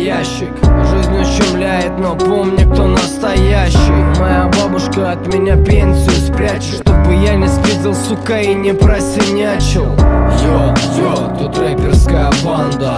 ящик. Жизнь ущемляет, но помни, кто настоящий. Моя бабушка от меня пенсию спрячет, чтобы я не спиздил, сука, и не просинячил. Йо, тут рэперская банда.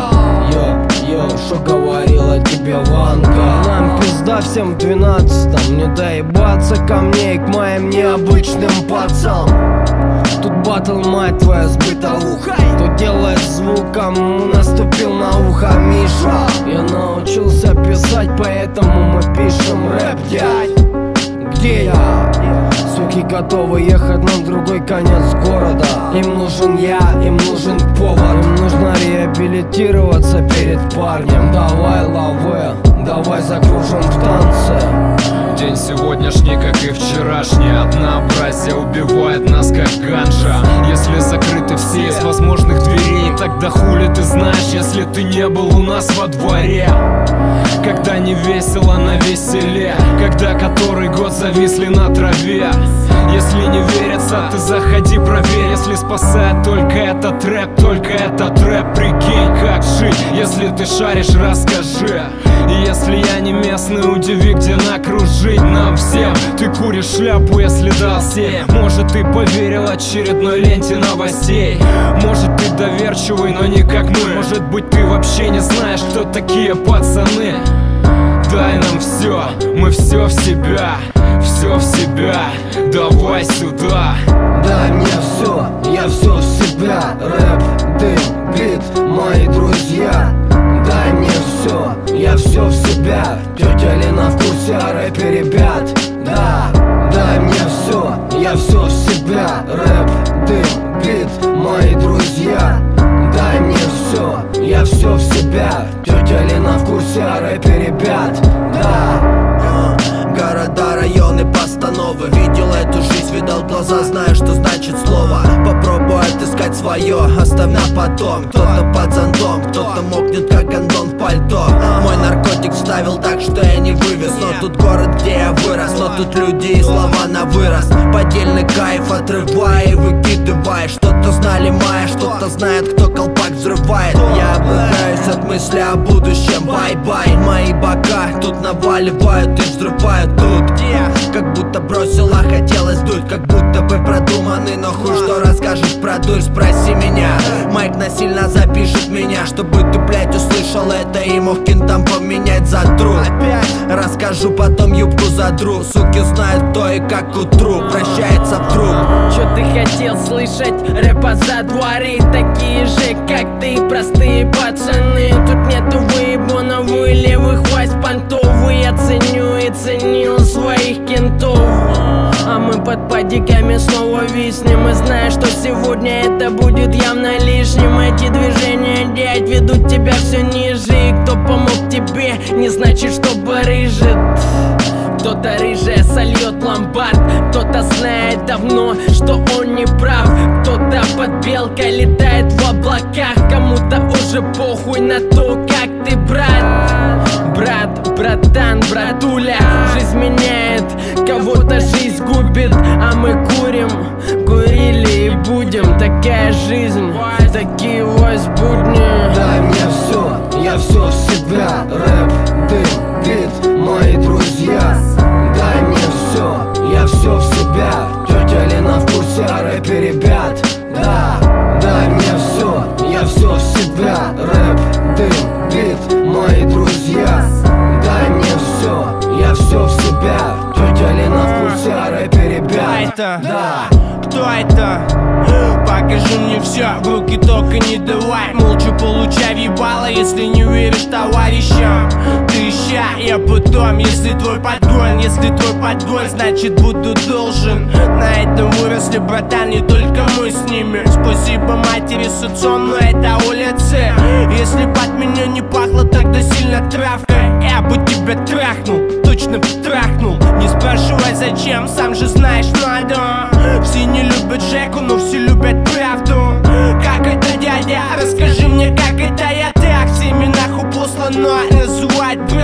Йо, шо говорила тебе Ванга? Нам пизда всем в 12-м. Не доебаться ко мне и к моим необычным пацам. Тут батл, мать твоя, с бытовухой. Кто делает звуком, наступил на ухо Миша. Я научился писать, поэтому мы пишем рэп, дядь. Где я? Суки готовы ехать на другой конец города. Им нужен я, им нужен повод. Им нужно реабилитироваться перед парнем. Давай, лавэ, давай закружим в танце. День сегодняшний, как и вчерашний. Однообразие убивает нас, как ганжа. Если закрыты все из возможных дверей, тогда хули ты знаешь, если ты не был у нас во дворе? Когда не весело на веселе, когда который год зависли на траве. Если не верится, ты заходи, проверь. Если спасает только этот рэп, прикинь, как жить. Если ты шаришь, расскажи. И если я не местный, удиви, где накружить нам всем. Ты куришь шляпу, если дал сей. Может, ты поверил очередной ленте новостей. Может, ты доверчивый, но не как мы. Может быть, ты вообще не знаешь, кто такие пацаны. Дай нам все, мы все в себя, все в себя. Давай сюда. Дай мне все, я все в себя. Рэп, дым, бит, мои друзья. Дай мне все, я все в себя. Тетя Лена в курсе о рэпе, ребят. Да, дай мне все, я все в себя. Рэп, дым, бит, мои друзья. Дай мне все, я все в себя. Тетя Лена в курсе о рэпе, ребят. Да. Города, районы, постановы. Видел эту жизнь, видал глаза, знаю, что значит слово. Попробуй отыскать свое, оставь на потом. Кто-то под зонтом, кто-то мокнет, как гондон в пальто. Мой наркотик вставил так, что я не вывез. Но тут город, где я вырос, но тут люди и слова на вырос. Поддельный кайф отрывай и выкидывай. Что-то знали моя, что-то знает, кто колпак взрывает. Я обыграюсь от мысли о будущем, бай-бай. Мои бока тут наваливают и взрывают тут. Как будто бросила, хотелось дуть. Как будто бы продуманный, но хуй что расскажешь про дурь, спроси меня. Майк насильно запишет меня, чтобы ты, блядь, услышал это и мог кентам поменять за труд. Расскажу, потом юбку задру. Суки знают, кто и как к утру прощается в труп. Чё ты хотел слышать? Рэпа за дворы, такие же, как ты, простые пацаны. Тут нету выебонов и левых вась понтов. Я ценю и ценил своих кентов. А мы под падиками снова виснем. И знаю, что сегодня это будет явно лишним. Эти движения, дядь, ведут тебя все ниже. И кто помог тебе, не значит, что барыжит. Кто-то рыжая сольет ломбард, кто-то знает давно, что он не прав. Кто-то под белкой летает в облаках. Кому-то уже похуй на то, как ты, брат. Брат, братан, братуля. Жизнь меняет, кого-то жизнь губит. А мы курим, курили и будем. Такая жизнь, такие вось будни. Дай мне все, я все в себя. Рэп, дым, бит, мои друзья. Дай мне все, я все в себя. Тетя Лена в курсе о рэпе, ребят. Да, дай мне все, я все в себя. Рэп, дым, бит, мои друзья. Дай мне все, я все в себя. Тетя Лена в курсе о рэпе, ребят. Да. Кто это? Покажи мне все, в руки только не давай. Молча получай въебало, если не веришь товарищам. Ты ща, я потом, если твой подгон. Если твой подгон, значит буду должен. На этом выросли, братан, не только мы с ними. Спасибо матери с отцом, но это улицы. Если б от меня не пахло тогда сильно травкой, я бы тебя трахнул, точно трахнул. Не спрашивай зачем, сам же знаешь надо. Все не любят Жеку, но все любят правду. Как это, дядя? Расскажи мне, как это я так всеми нахуй послано называть